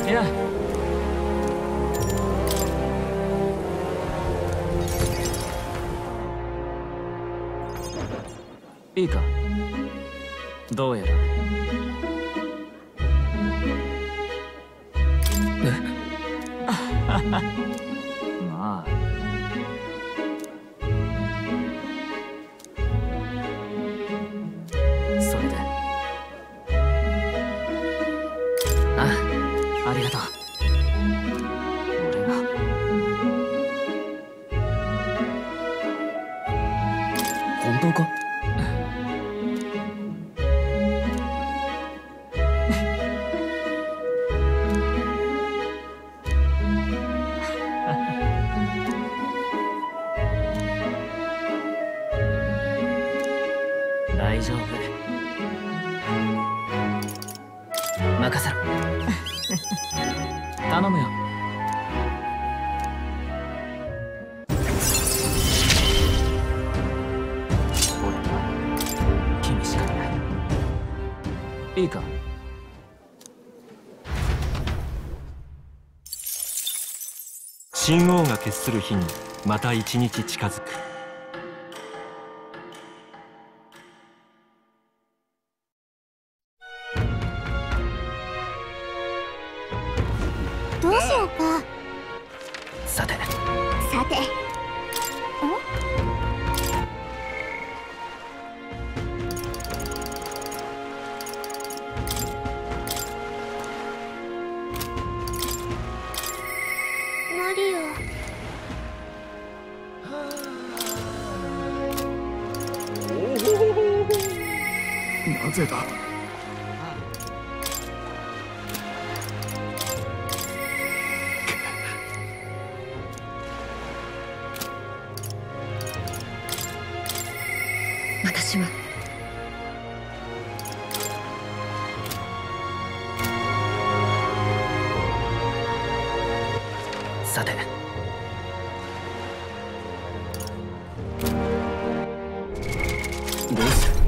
いや、いいか。どうやらまあそれで、ありがとう。俺が本当か？大丈夫。任せろ。頼むよ。俺は君しかいない。いいか。 神王が決する日にまた一日近づく。 どうしようか。 さて。 マリオ。 なぜだ。 私はさて。どうする？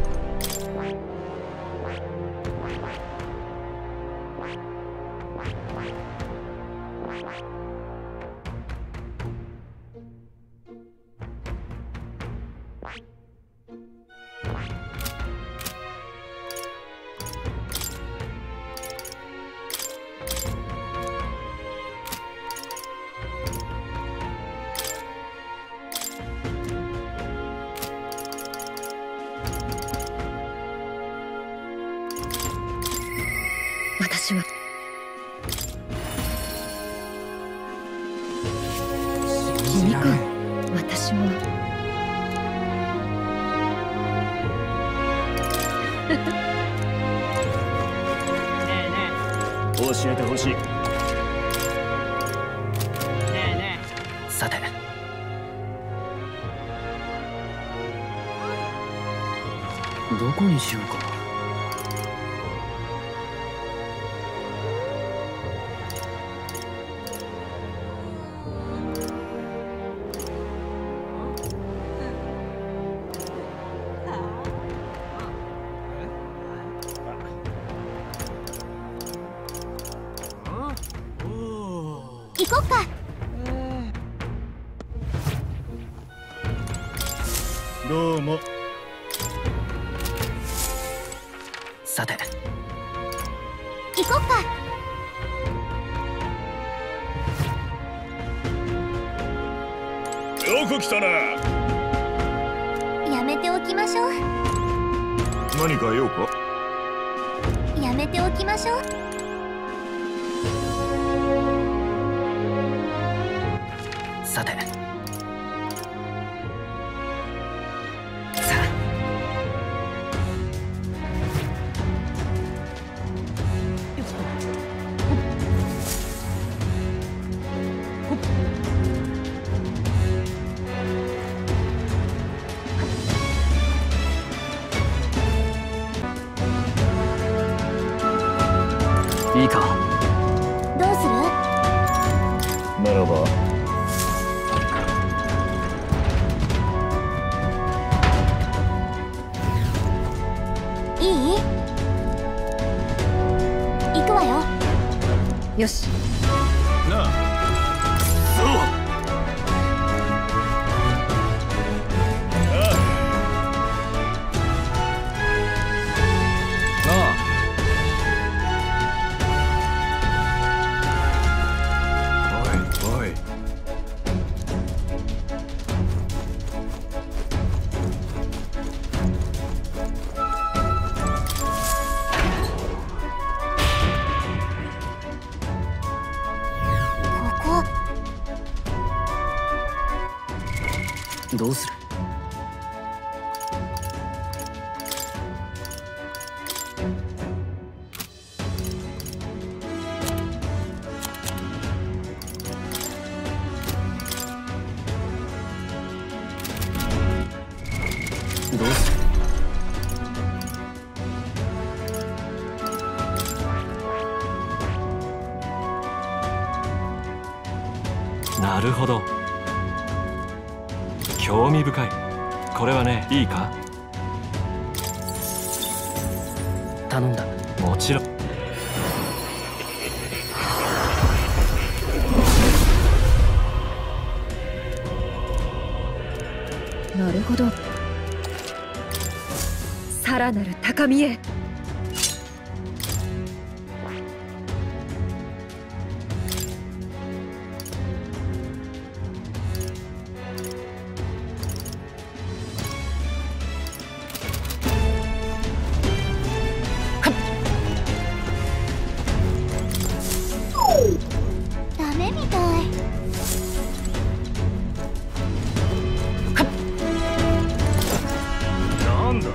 私は君か。私も教えてほしい。 さて。どこにしようか。 行こっか。 どうも。 さて。 行こっか。 よく来たな。 やめておきましょう。 何か用か。 やめておきましょう。 さて。いいか。 どうする？ ならばいい？行くわよ。 よし。 なあそうおいおいこどうする？どうする？ なるほど、興味深い。これはね、いいか？ 頼んだ。 もちろん。 なるほど。さらなる高みへ。 ダメみたい。 なんだ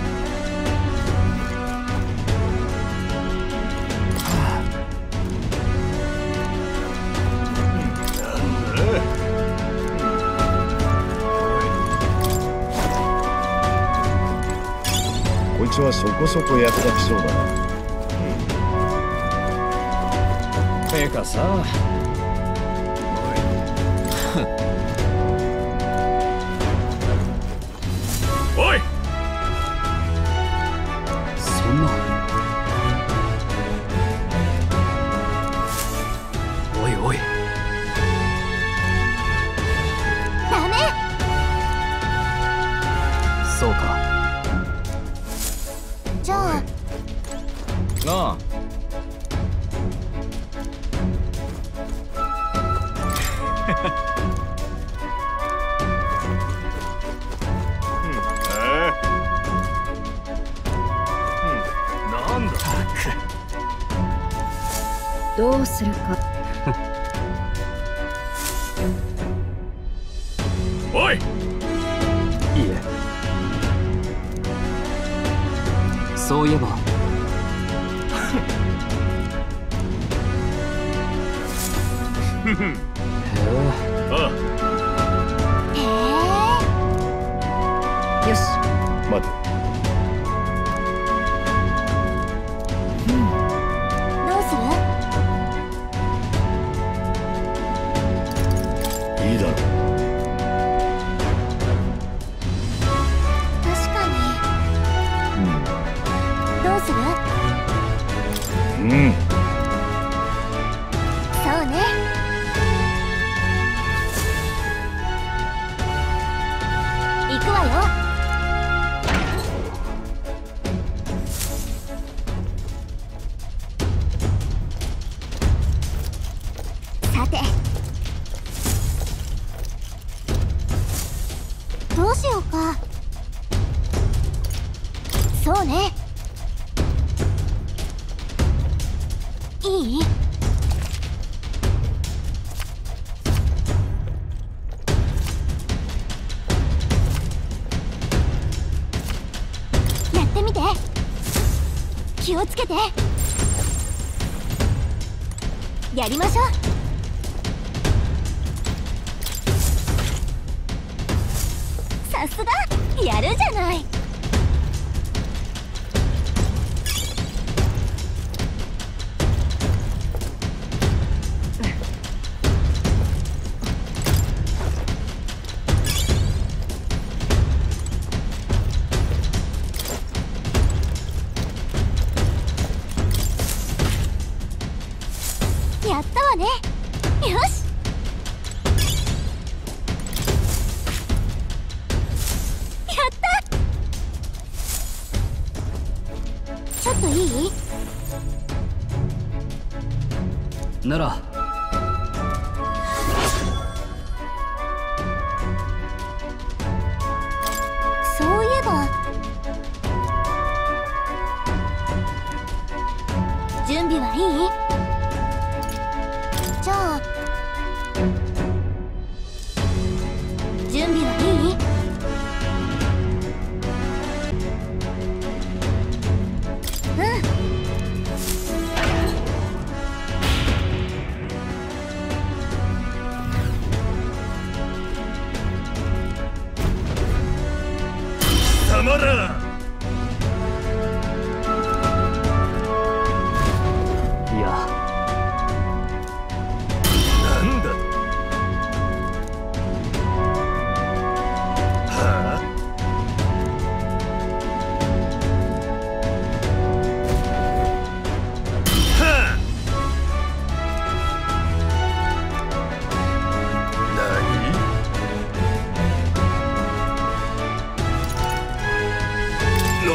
こいつはそこそこ役立ちそうだな。てかさ、おいそんな。おいおい。 ダメ。 そうか。 じゃあなあなんだどうするか。 おいいいえ。そういえばへえ。 あへえ。 よし。 待てどうする？ いいだろ確かに。どうする？ うんそうね。行くわよ。さて、どうしようか。そうね。いい？やってみて。気をつけて。やりましょう。さすがやるじゃない。 わね。よし。やった。ちょっといい？ ならそういえば準備はいい？じゃあ準備はいい？うん。 たまらん。 いやなんだ。はあ。はあ。何？の。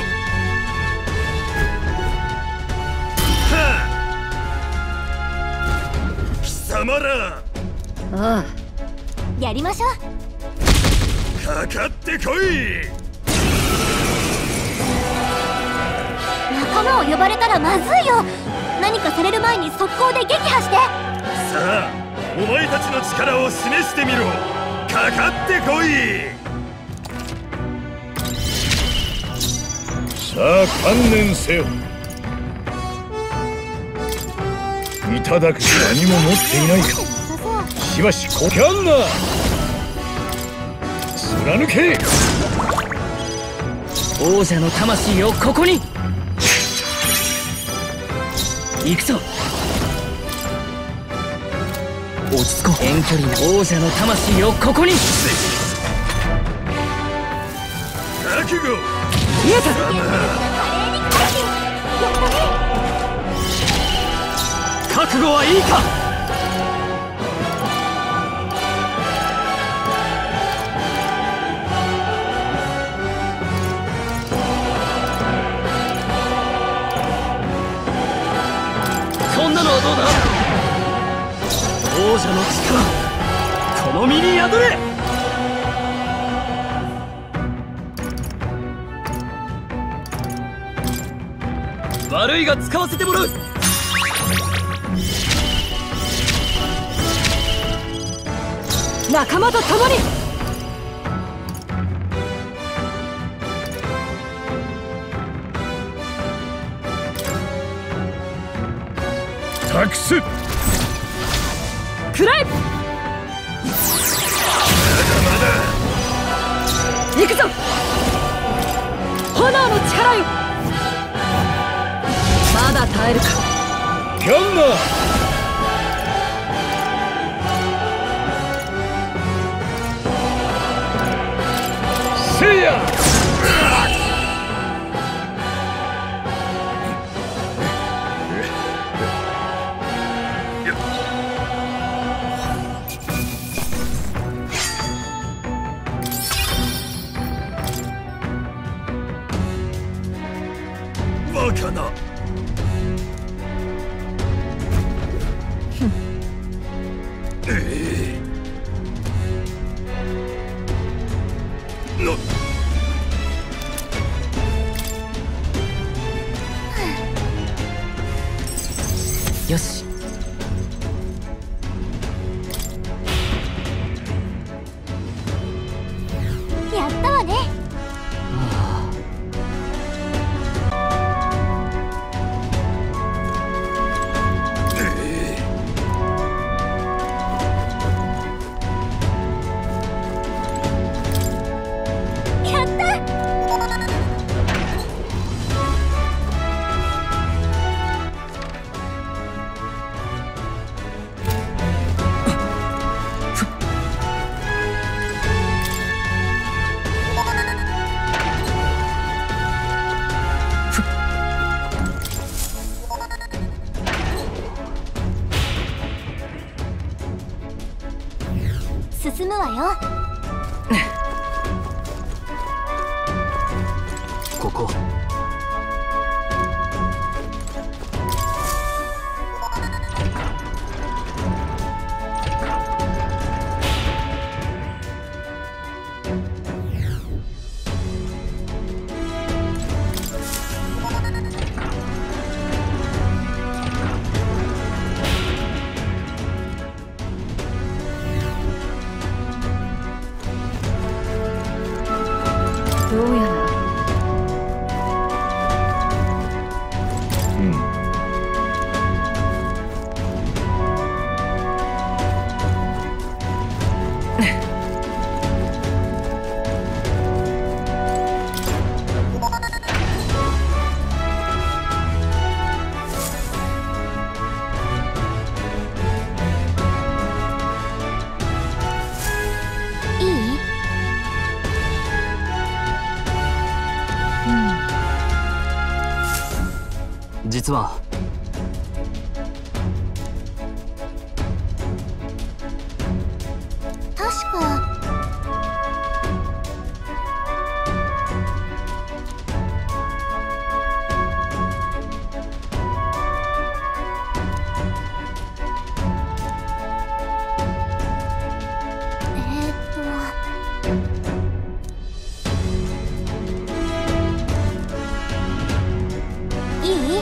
はあ。貴様ら。 ああ、 やりましょう。 かかってこい。 仲間を呼ばれたらまずいよ。何かされる前に速攻で撃破して。 さあ、お前たちの力を示してみろ。かかってこい。さあ、観念せよ。いただくし何も持っていないか。しばしこキャンナー貫け。 王者の魂をここに。行くぞ。落ち着こう。遠距離の王者の魂をここに。 覚悟。 見えた。覚悟はいいか。こんなのはどうだ。王者の力この身に宿れ。悪いが使わせてもらう。 仲間と共に。 託す。 くらえ。行くぞ。炎の力よ。まだ耐えるか。 キャンナー。せいや。バカな。の。 よし。 やったわね。やった。 進むわよ。 ここどうやら実は確かいい？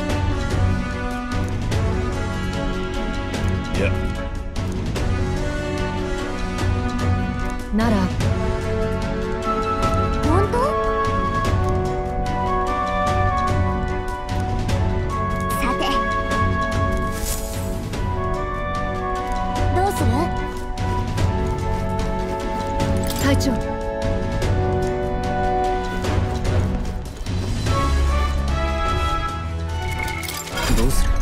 いや、 なら本当？さてどうする？ 隊長、 どうする？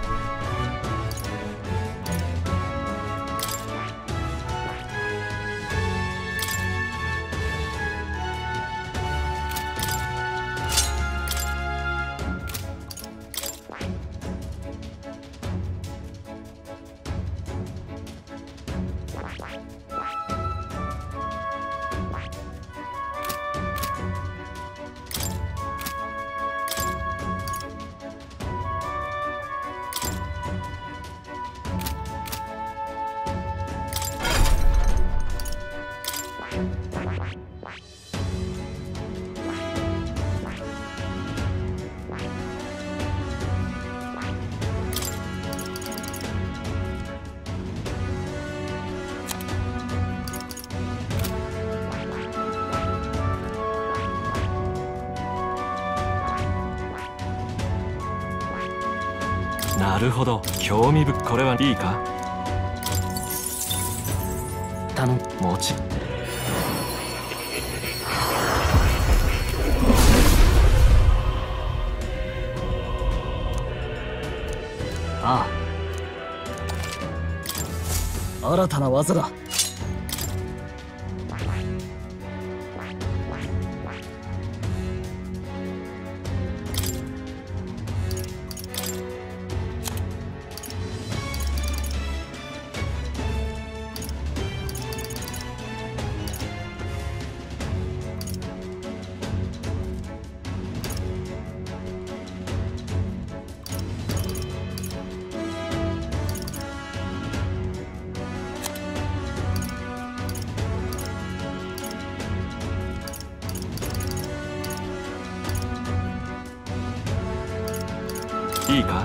なるほど、興味深い。これはいいか？ 頼む。 もちろん。 ああ、新たな技だ。 いいか？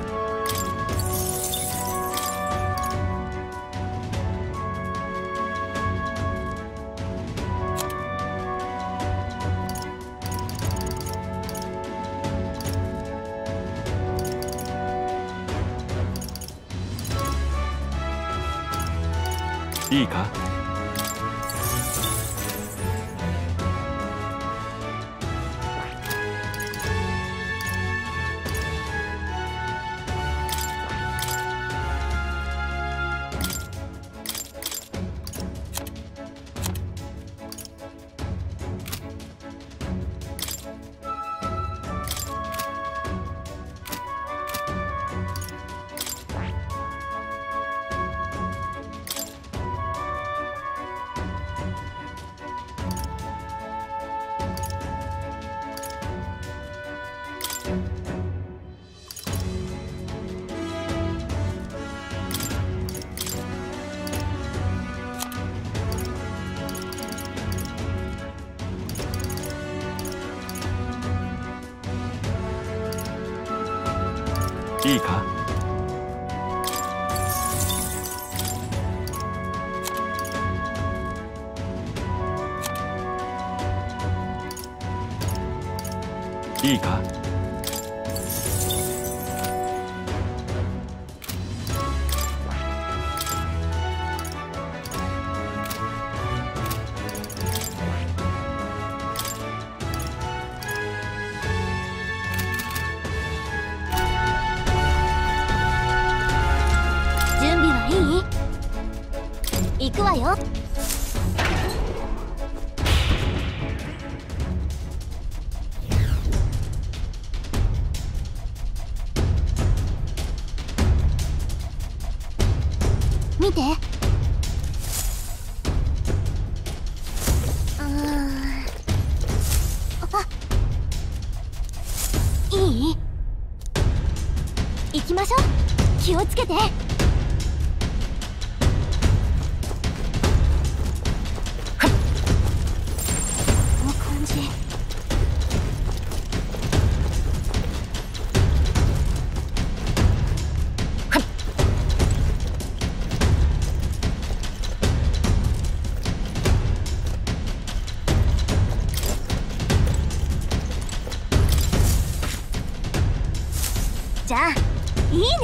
いいか？ いいか。いいか。 準備はいい？行くわよ。見て。いい？行きましょう。気をつけて。この感じ。じゃあいいね。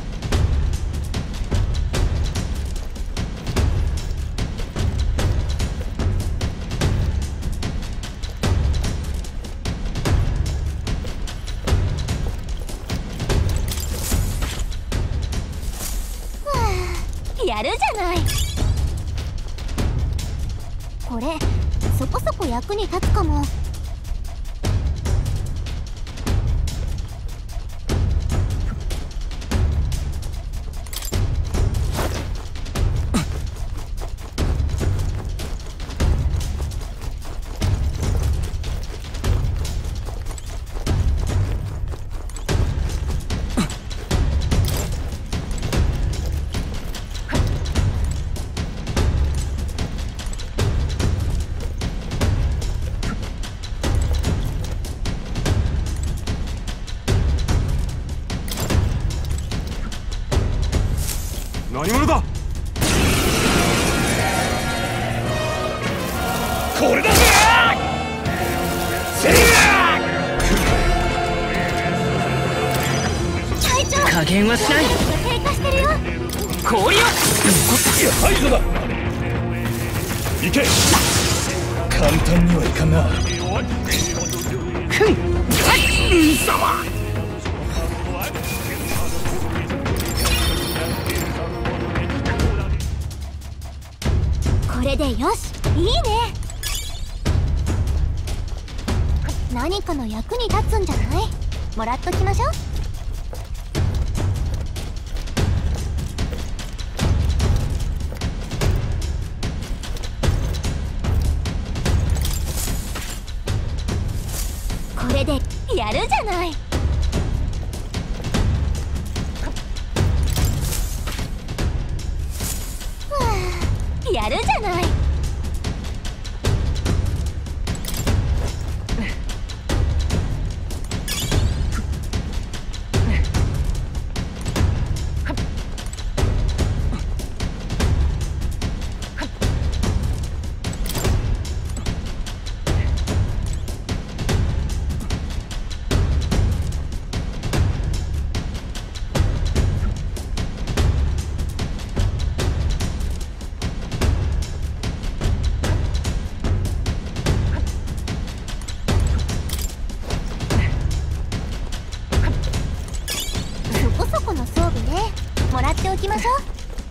やるじゃない。これそこそこ役に立つかも。 何者だ。 これだ。 隊長、 加減はしない。 低下してるよ。 氷よ。 排除だ。行け。簡単にはいかんな。 これでよし。いいね。何かの役に立つんじゃない？もらっときましょう。これでやるじゃない。やるじゃない。そこそこの装備ね。もらっておきましょう。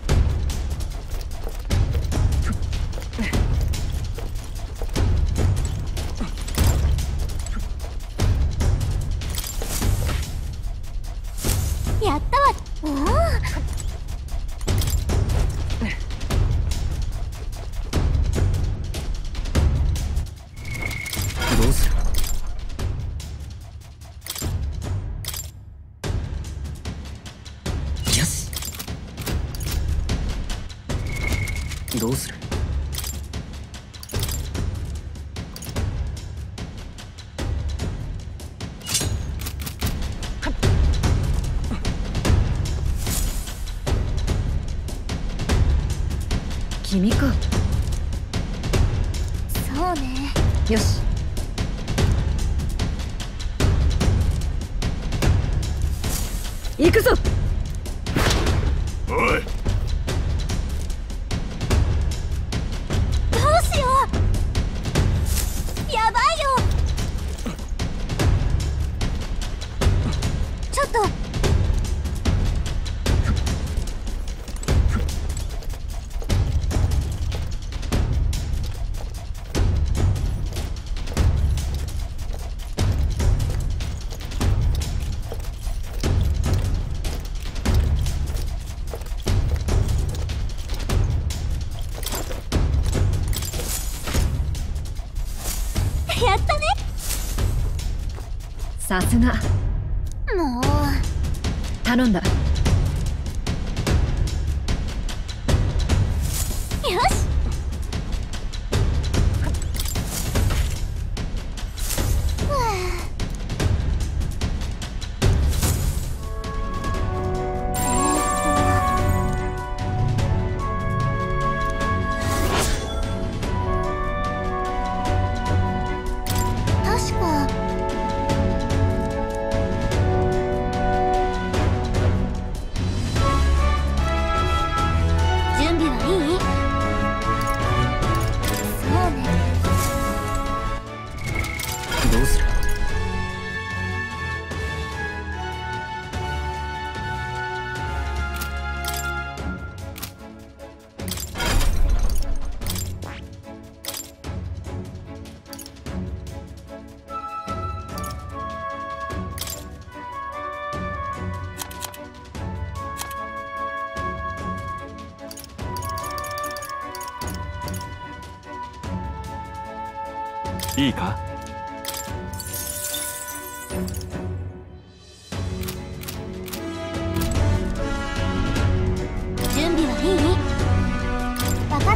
やったわ。おお。 どうする。よし。どうする。 君か。 そうね。 よし。行くぞ。 おい、 どうしよう。やばいよ。ちょっと。やったね。 さすが。 もう頼んだ。 よし。はあ、確か準備はいい？そうね。 どうする？ いいか。 準備はいい？わかった。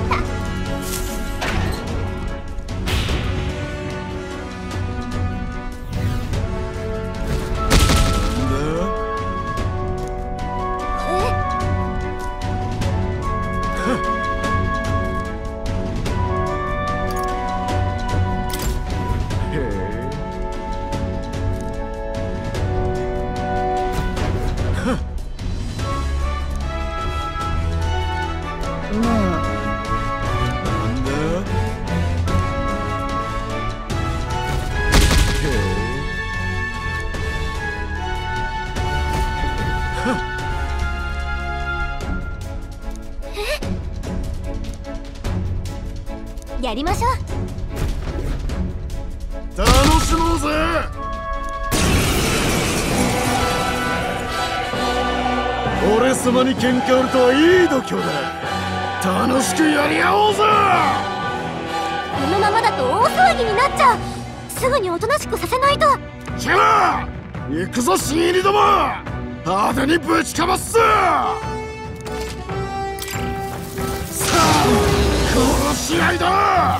まあなんだ？ やりましょう。 楽しもうぜ。俺様に喧嘩売るとはいい度胸だ。楽しくやり合おうぜ。 このままだと大騒ぎになっちゃう。すぐにおとなしくさせないと。 じゃあ行くぞ新入りども、派手にぶちかますぜ。さあ殺し合いだ。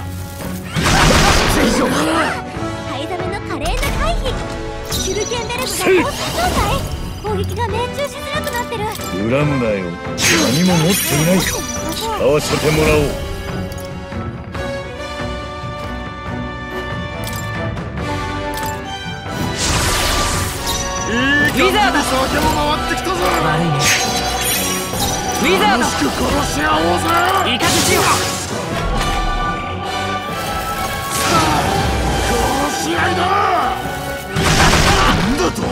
灰ザメの華麗な回避。シュルケンベルグが放水状態。攻撃が命中しづらくなってる。 恨むなよ、何も持っていない。使わせてもらおう。いいウィザード酒も回ってきたぞ。 悪いね。ウィザード楽しく殺し合おうぜ。 イカズチよ。 殺し合いだ。なんだと。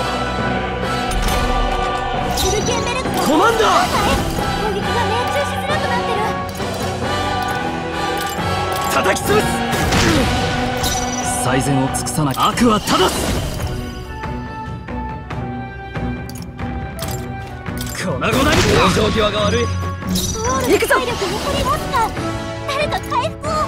シュルケンベルグがコマンダー。 攻撃が命中しづらくなってる。 叩き潰す。最善を尽くさなきゃ悪は正す。粉々に往生際が悪い。 ソウルの体力残りますか。誰か回復を。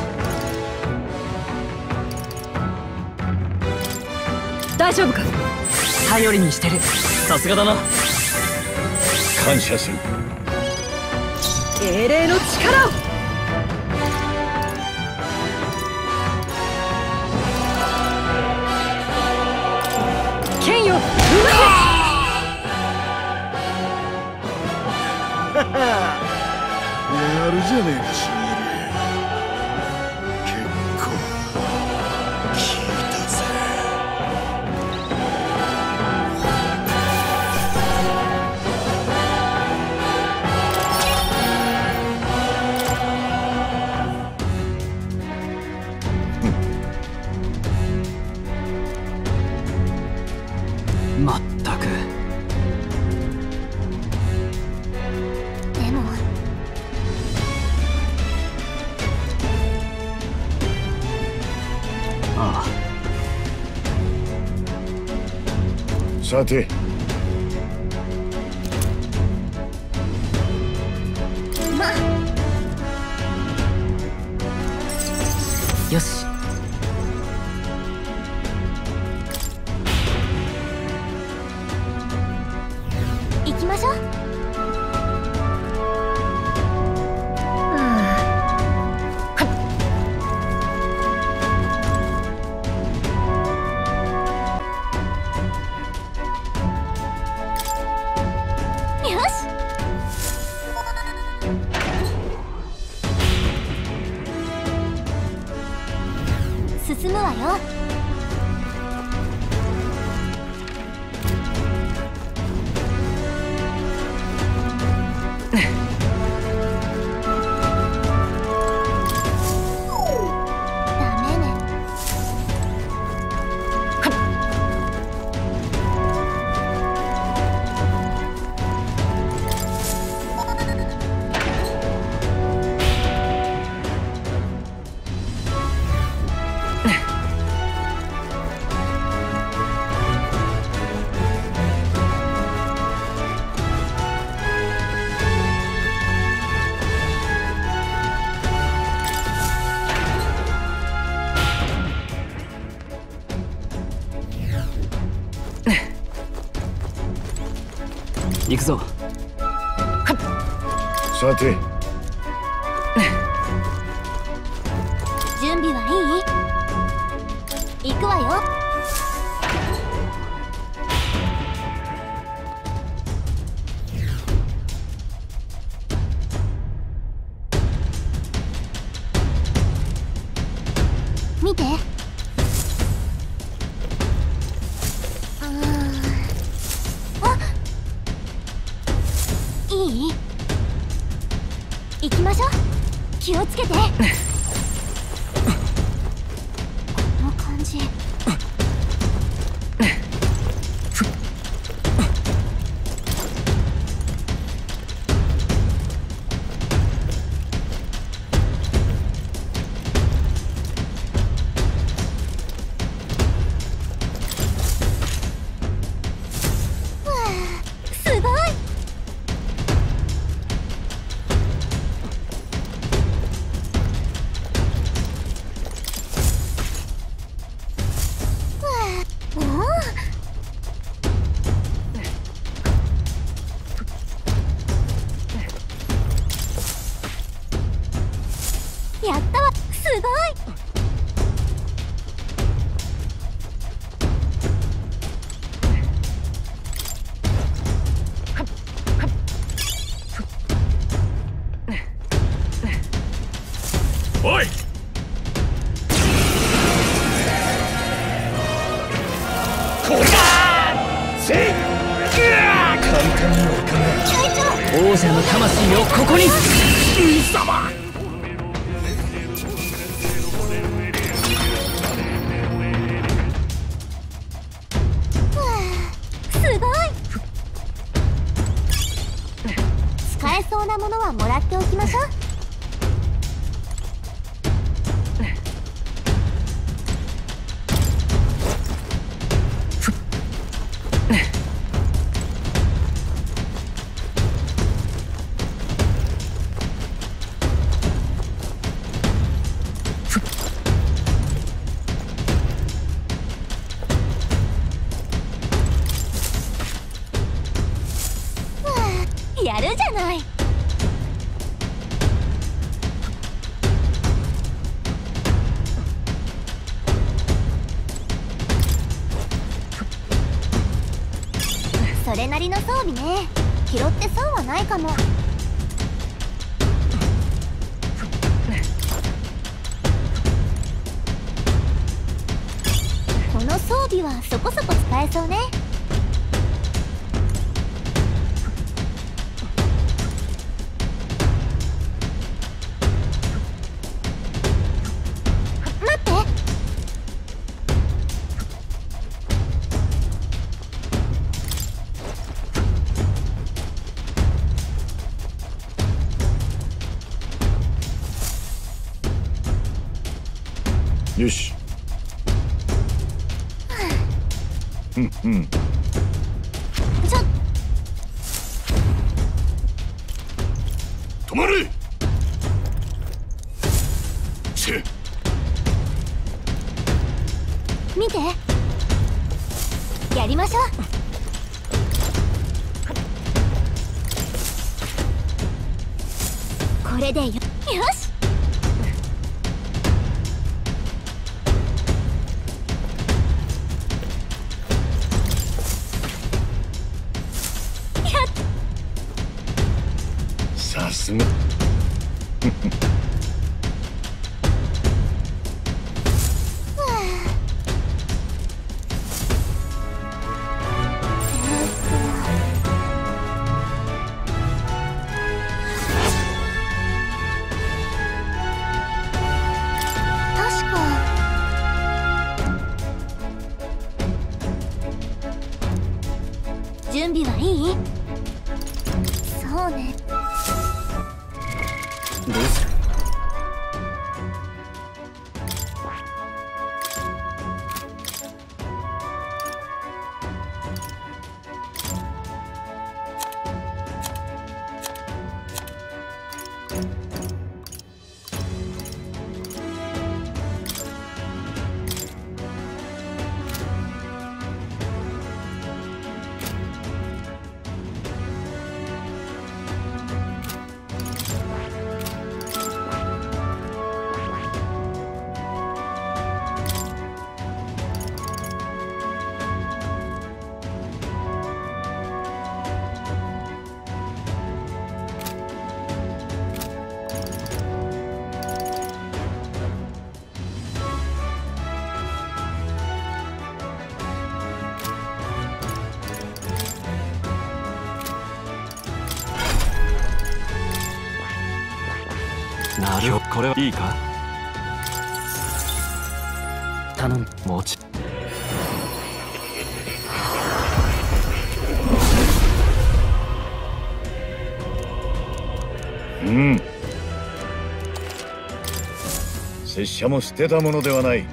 大丈夫か。 頼りにしてる。さすがだな。 感謝する。 英霊の力を。剣よ、 やるるじゃねえかしんいり。結構効いたぜ。 まったく。 でもああ、 さてまあよし。 行きましょう。よし。進むわよ。ダメね。 行くぞ。 さて準備はいい？行くわよ。見て。あ、いい？行きましょう。気をつけて。この感じ。すごい。おお。やったわ。すごい。 おい。こらせい。簡単にはいかない。 隊長。 王者の魂をここに。 貴様。 すごい。使えそうなものはもらっておきましょう。やるじゃない。それなりの装備ね。拾って損はないかも。 の装備はそこそこ使えそうね。待って。 よし。うん止まれ。 見て、やりましょう。これでよし。 さすが。 準備はいい？そうね。 どうする？ なるほど、これはいいか。 頼む。 もち拙者も捨てたものではない。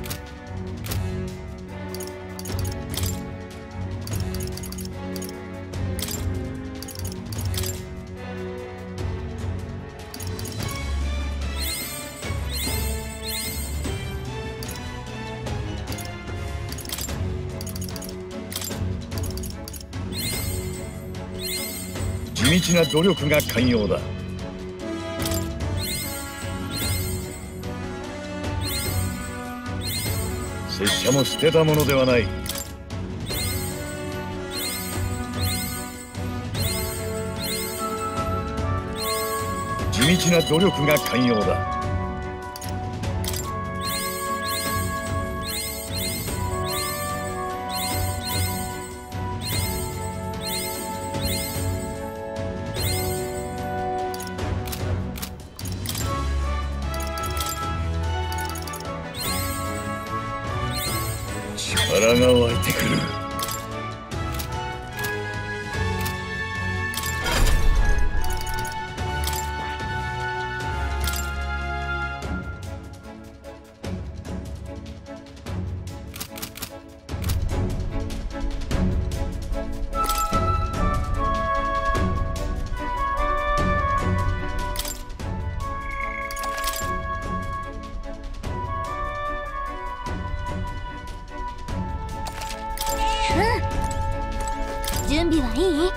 地道な努力が肝要だ。拙者も捨てたものではない。地道な努力が肝要だ。力が湧いてくる。 準備はいい？